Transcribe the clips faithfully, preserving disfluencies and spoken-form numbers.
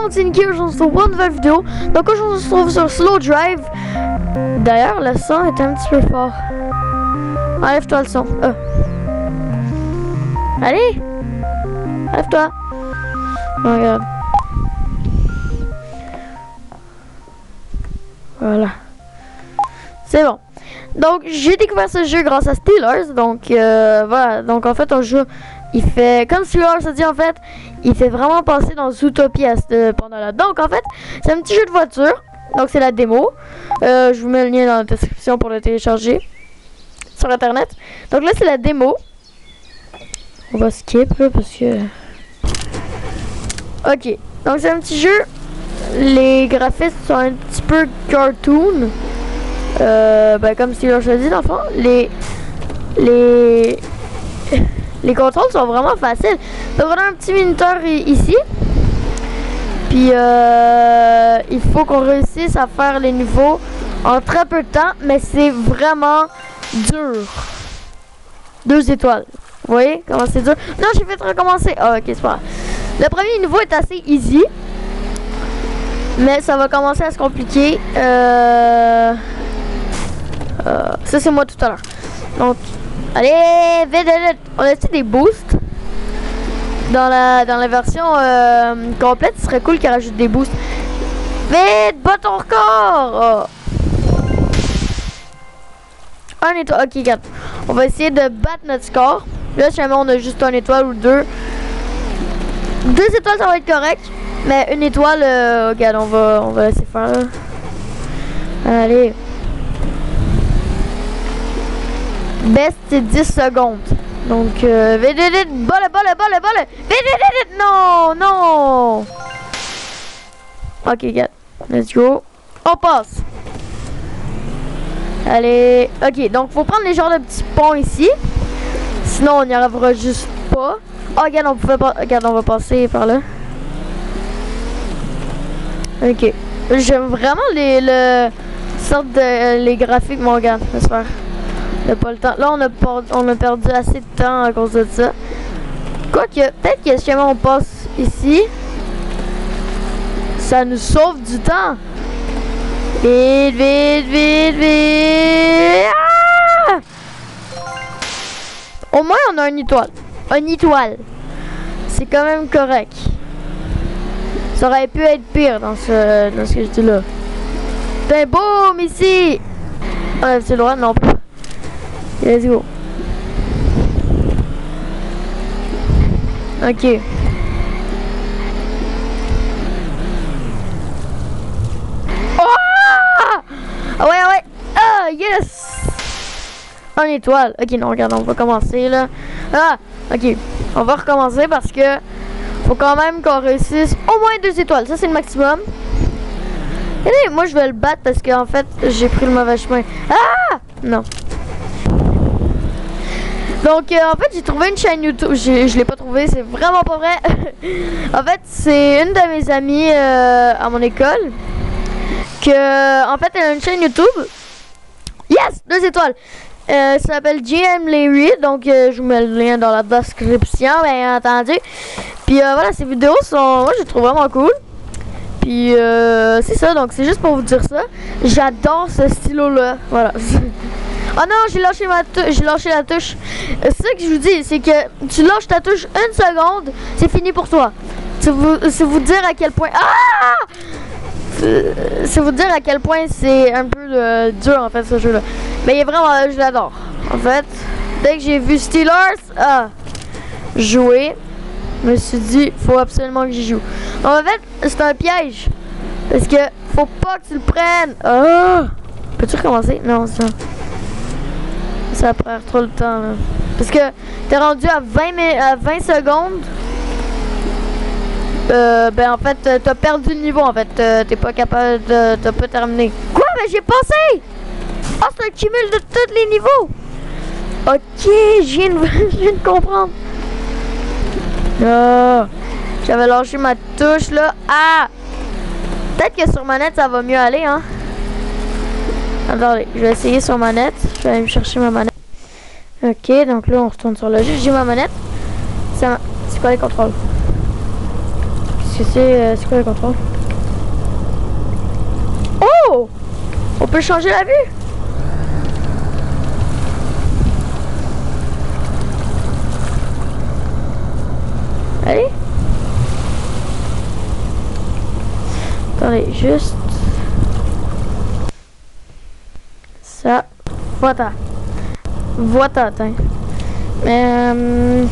monde, c'est Nicky, aujourd'hui on se retrouve pour une nouvelle vidéo. Donc aujourd'hui on se trouve sur Slow Drive. D'ailleurs le son est un petit peu fort. Enlève-toi le son. Euh. Allez, enlève-toi. Oh, regarde. Voilà. C'est bon. Donc j'ai découvert ce jeu grâce à Steelers. Donc euh, voilà. Donc en fait on joue. Il fait, comme Steelers se dit en fait, il fait vraiment passer dans Zootopia pendant là. Donc en fait, c'est un petit jeu de voiture. Donc c'est la démo. Euh, je vous mets le lien dans la description pour le télécharger sur internet. Donc là c'est la démo. On va skip là parce que. Ok. Donc c'est un petit jeu. Les graphismes sont un petit peu cartoon. Euh, ben, comme Steelers se dit dans le fond. Les. Les. Les contrôles sont vraiment faciles. Donc on a un petit minuteur ici. Puis euh, il faut qu'on réussisse à faire les niveaux en très peu de temps. Mais c'est vraiment dur. Deux étoiles. Vous voyez comment c'est dur? Non, j'ai fait recommencer. Ah, ok, c'est pas grave. Le premier niveau est assez easy. Mais ça va commencer à se compliquer. Euh, euh, ça c'est moi tout à l'heure. Donc... Allez, vite, vite. On a-t-il des boosts? Dans la, dans la version euh, complète, ce serait cool qu'il rajoute des boosts. Vite, bats ton record! Oh. Un étoile. Ok, regarde. On va essayer de battre notre score. Là, si jamais on a juste un étoile ou deux. Deux étoiles, ça va être correct. Mais une étoile, euh, regarde, on va, on va laisser faire là. Allez. Best c'est dix secondes. Donc euh, vite vite vite, balle balle balle balle. Vite vite vite, non non. Ok, gars, let's go. On passe. Allez, ok, donc faut prendre les genres de petits ponts ici. Sinon on n'y arrivera juste pas. Oh regarde, on pouvait pas. Regarde, on va passer par là. Ok. J'aime vraiment les le sorte de les graphiques, mon gars. J'espère. On n'a pas le temps. Là, on a, on a perdu assez de temps à cause de ça. Quoique, peut-être que si jamais on passe ici, ça nous sauve du temps. Vite, vite, vite, vite. Ah! Au moins, on a une étoile. Une étoile. C'est quand même correct. Ça aurait pu être pire dans ce, dans ce que je dis là. Putain, boum, ici. Ah, c'est le droit, non pas. Let's go. Ok. Oh! Ah ouais, ouais. Ah, yes! Un étoile. Ok, non, regarde, on va commencer là. Ah, ok. On va recommencer parce que faut quand même qu'on réussisse au moins deux étoiles. Ça, c'est le maximum. Et moi, je vais le battre parce qu'en fait, j'ai pris le mauvais chemin. Ah! Non. Donc euh, en fait j'ai trouvé une chaîne YouTube, je l'ai pas trouvé, c'est vraiment pas vrai. En fait c'est une de mes amies euh, à mon école que en fait elle a une chaîne YouTube. Yes, deux étoiles. Euh, ça s'appelle G M Larry, donc euh, je vous mets le lien dans la description bien entendu. Puis euh, voilà, ces vidéos sont, moi je les trouve vraiment cool. Puis euh, c'est ça, donc c'est juste pour vous dire ça. J'adore ce stylo là, voilà. Oh non, j'ai lâché ma touche, j'ai lâché la touche. Euh, c'est ça que je vous dis, c'est que tu lâches ta touche une seconde, c'est fini pour toi. C'est vous, c'est vous dire à quel point. Ah! C'est vous dire à quel point c'est un peu euh, dur en fait ce jeu-là. Mais il est vraiment, je l'adore. En fait, dès que j'ai vu Steelers ah, jouer, je me suis dit, faut absolument que j'y joue. En fait, c'est un piège. Parce que faut pas que tu le prennes. Ah! Peux-tu recommencer? Non, ça. Ça prend trop le temps là. Parce que t'es rendu à vingt, à vingt secondes. Euh, ben en fait t'as perdu le niveau en fait. T'es pas capable de. T'as pas terminé. Quoi? Mais j'ai passé! Oh, c'est un cumul de tous les niveaux! Ok, je viens de, je viens de comprendre. Oh, j'avais lâché ma touche là. Ah! Peut-être que sur manette ça va mieux aller hein. Attendez, je vais essayer sur manette. Je vais aller me chercher ma manette. Ok, donc là on retourne sur le jeu. J'ai ma manette. C'est quoi les contrôles? Qu'est-ce que c'est? Euh, c'est quoi le contrôle? Oh! On peut changer la vue? Allez. Attendez, juste... Ça. Voilà. Voilà, tiens. Euh...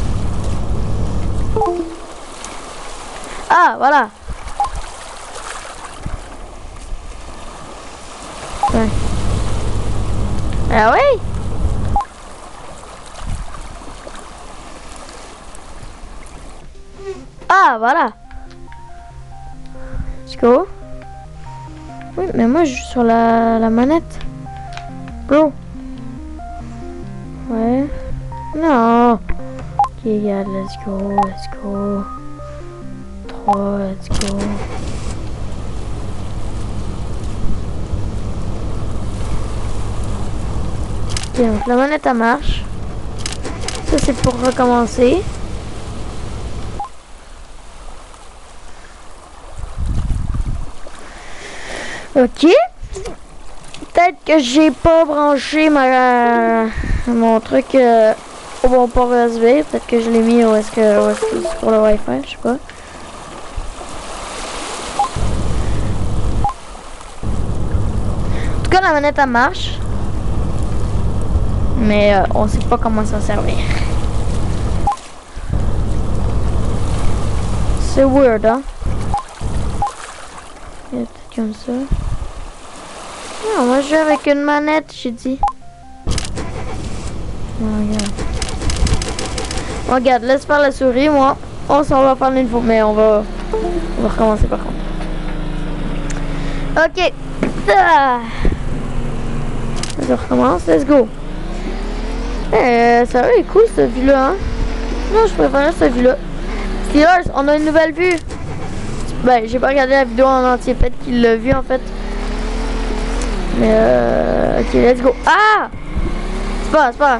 Ah, voilà. Ouais. Ah oui? Ah, voilà. Let's go. Oui, mais moi, je suis sur la, la manette. Bro. Ouais. Non. Ok, regarde, let's go, let's go. trois, let's go. Ok, donc la manette, elle marche. Ça, c'est pour recommencer. Ok. Peut-être que j'ai pas branché ma mon truc euh, au bon port U S B. Peut-être que je l'ai mis où est-ce que, où est-ce que c'est pour le Wi-Fi, je sais pas. En tout cas, la manette elle marche. Mais euh, on sait pas comment s'en servir. C'est weird, hein? Il y a peut-être comme ça. Non, moi je joue avec une manette, j'ai dit. Oh, regarde. Oh, regarde, laisse faire la souris, moi. On s'en va faire une fois, mais on va, on va recommencer par contre. Ok. Ah. On recommence, let's go. Eh, ça va, est cool cette vue-là, hein? Non, je préfère cette vue-là. Steelers, on a une nouvelle vue. Ben, j'ai pas regardé la vidéo en entier, peut-être qu'il l'a vu en fait. Mais euh... ok, let's go. Ah! C'est pas, c'est pas.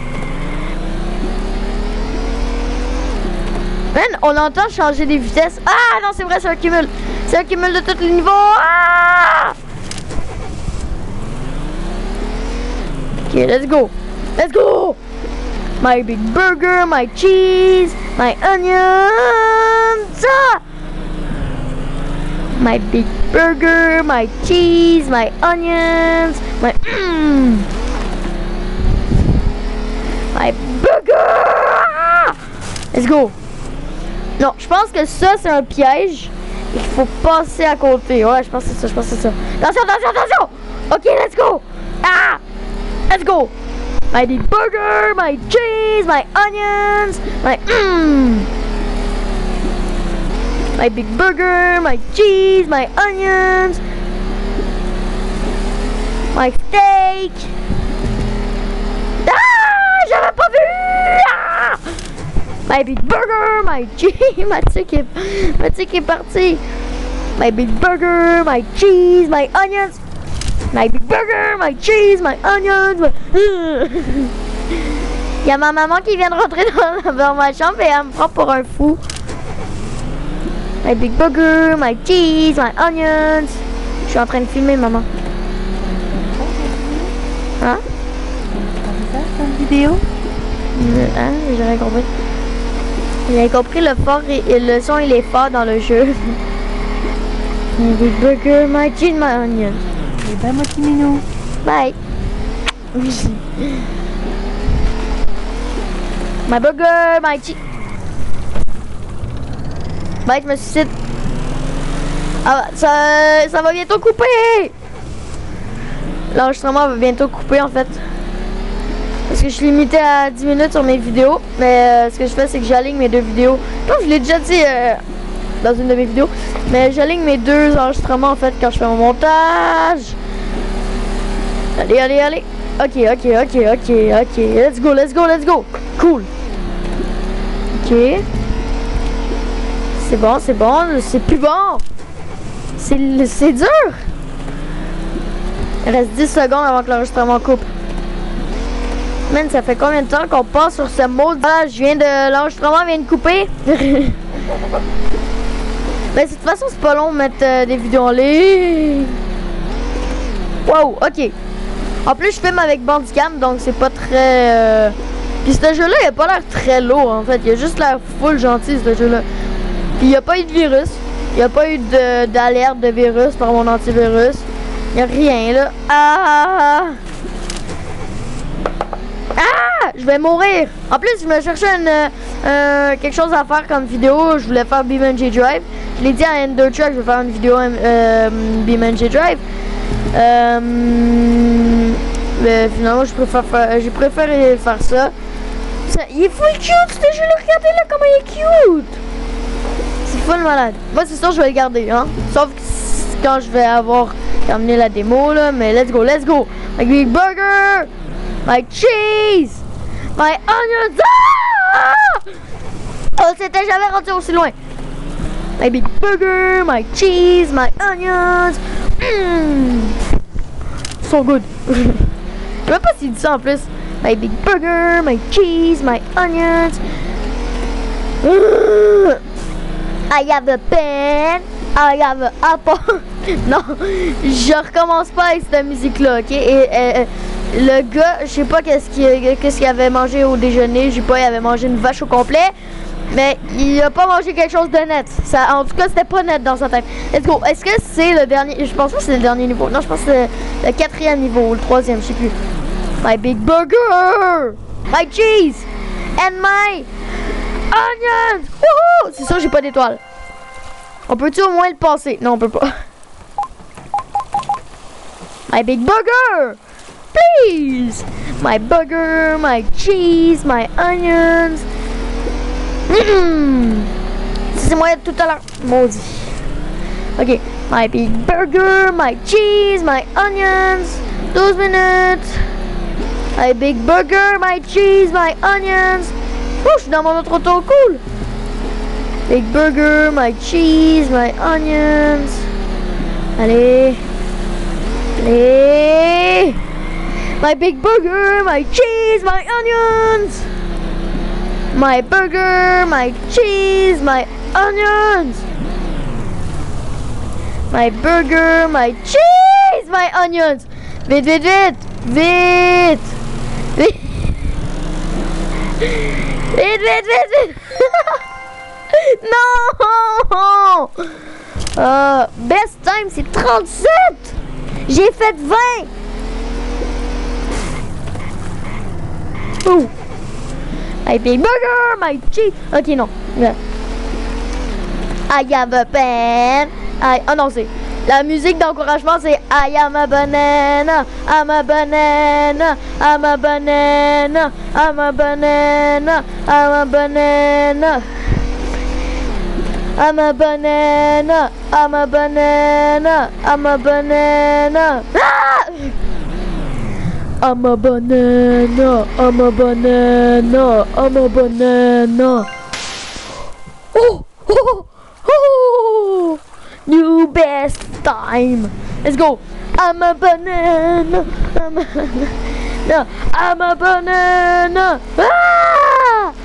Man, on entend changer les vitesses. Ah non, c'est vrai, c'est un cumul. C'est un cumul de tous les niveaux. Ah! Ok, let's go. Let's go! My big burger, my cheese, my onions. Ah! My big burger, my cheese, my onions, my mm, my burger. Let's go. Non, je pense que ça c'est un piège. Il faut passer à côté. Ouais, je pense que c'est ça, je pense que c'est ça. Attention, attention, attention. Ok, let's go. Ah, let's go. My big burger, my cheese, my onions, my mm. My big burger, my cheese, my onions, my steak. Ah, j'avais pas vu. Ah! My big burger, my cheese, Mathieu qui est, Mathieu qui est parti. My big burger, my cheese, my onions. My big burger, my cheese, my onions. My... Il y a ma maman qui vient de rentrer dans, dans ma chambre et elle me prend pour un fou. My big burger, my cheese, my onions. Je suis en train de filmer, maman. Hein? C'est une vidéo? Hein? J'ai rien compris. J'ai compris le fort et, et le son il est fort dans le jeu. My big burger, my cheese, my onions. Et ben, mon petit minou. Bye. My burger, my cheese. Bye, je me suicide. Ah, ça, ça va bientôt couper. L'enregistrement va bientôt couper en fait. Parce que je suis limité à dix minutes sur mes vidéos. Mais euh, ce que je fais, c'est que j'aligne mes deux vidéos. Comme je l'ai déjà dit euh, dans une de mes vidéos. Mais j'aligne mes deux enregistrements en fait quand je fais mon montage. Allez, allez, allez. Ok, ok, ok, ok, ok. Let's go, let's go, let's go. Cool. Ok. C'est bon, c'est bon, c'est plus bon. C'est dur. Il reste dix secondes avant que l'enregistrement coupe. Man, ça fait combien de temps qu'on passe sur ce mode? Ah, je viens de... L'enregistrement vient de couper. Mais de toute façon, c'est pas long de mettre euh, des vidéos en ligne. Wow, ok. En plus, je filme avec Bandicam, donc c'est pas très... Euh... Puis ce jeu-là, il a pas l'air très lourd, en fait. Il a juste l'air full gentil, ce jeu-là. Puis il n'y a pas eu de virus. Il n'y a pas eu d'alerte de, de virus par mon antivirus. Il n'y a rien, là. Ah! Ah! Je vais mourir. En plus, je me cherchais une, euh, quelque chose à faire comme vidéo. Je voulais faire BeamNG Drive. Je l'ai dit à Endertruck, je vais faire une vidéo euh, BeamNG Drive. Euh, mais finalement, je préfère faire, j'ai préféré faire ça. ça. Il est full cute, ce jeu-là. Regardez-le comment il est cute. C'est full malade. Moi, c'est sûr, je vais le garder, hein. Sauf que quand je vais avoir terminé la démo, là. Mais let's go, let's go. My big burger, my cheese, my onions. Ah! Oh, c'était jamais rendu aussi loin. My big burger, my cheese, my onions. Mmm. So good. Je sais même pas s'il dit ça en plus. My big burger, my cheese, my onions. Mm. I have a pen. I have a apple. Non, je recommence pas avec cette musique-là, ok? Et euh, le gars, je sais pas qu'est-ce qu'il qu'est-ce qu'il avait mangé au déjeuner. Je sais pas, il avait mangé une vache au complet. Mais il a pas mangé quelque chose de net. Ça, en tout cas, c'était pas net dans sa tête. Let's go. Est-ce que c'est le dernier? Je pense pas que c'est le dernier niveau. Non, je pense que c'est le quatrième niveau ou le troisième, je sais plus. My big burger, my cheese, and my onions. Wouhou! C'est sûr, j'ai pas d'étoile. On peut-tu au moins le passer? Non, on peut pas. My big burger, please. My burger, my cheese, my onions. Mmh. C'est moi tout à l'heure. Maudit. Ok. My big burger, my cheese, my onions. douze minutes. My big burger, my cheese, my onions. Oh, je suis dans mon autre auto. Cool. Big burger, my cheese, my onions. Allez. Allez. My big burger, my cheese, my onions. My burger, my cheese, my onions. My burger, my cheese, my onions. Vite, vite, vite. Vite. Vite. Vite, vite, vite, vite. Non. Uh, best time, c'est trente-sept. J'ai fait vingt. Ouh. My big burger, my cheese. Ok, non. I have a pen. I... Oh non, c'est... La musique d'encouragement, c'est I am a banana, I'm a banana, I'm a banana, I'm a banana, I'm a banana. I'm a banana, I'm a banana, I'm a banana. Ah! I'm a banana, I'm a banana, I'm a banana. Oh, oh, oh, new best time. Let's go. I'm a banana, I'm a banana, I'm a banana. Ah!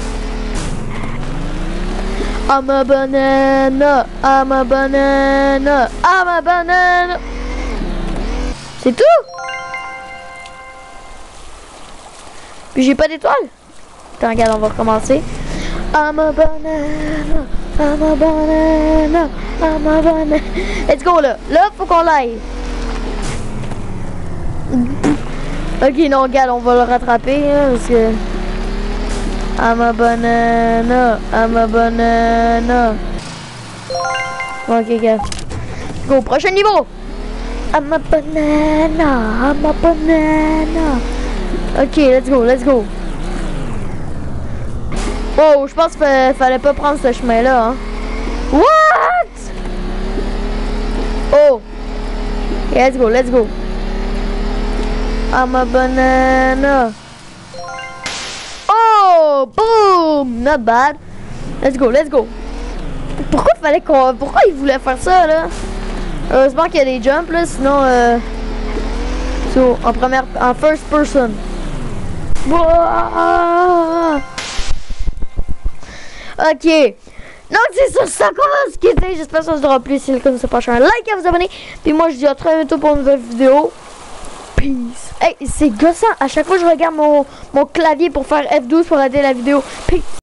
I'm a banana, I'm a banana, I'm a banana. C'est tout? Puis j'ai pas d'étoile. Attends, regarde, on va recommencer. I'm a banana, I'm a banana, I'm a banana. Let's go là. Là, faut qu'on l'aille. Ok, non, regarde, on va le rattraper hein, parce que... I'm a banana, I'm a banana. Ok, regarde. Go, prochain niveau. I'm a banana, I'm a banana. Ok, let's go, let's go. Oh, je pense qu'il fallait pas prendre ce chemin-là. Hein. What? Oh. Okay, let's go, let's go. I'm a banana. Oh, boom! Not bad. Let's go, let's go. Pourquoi il fallait qu'on... Pourquoi il voulait faire ça, là? Heureusement qu'il y a des jumps, là, sinon... Euh... So, en première... En first person. Wow. Ok. Donc c'est sur ça qu'on va se quitter. J'espère que ça sera plus si comme ça prochain. Like à vous abonner. Puis moi je dis à très bientôt pour une nouvelle vidéo. Peace. Hey, c'est gossant. À chaque fois je regarde mon, mon clavier pour faire F douze pour arrêter la vidéo. Peace.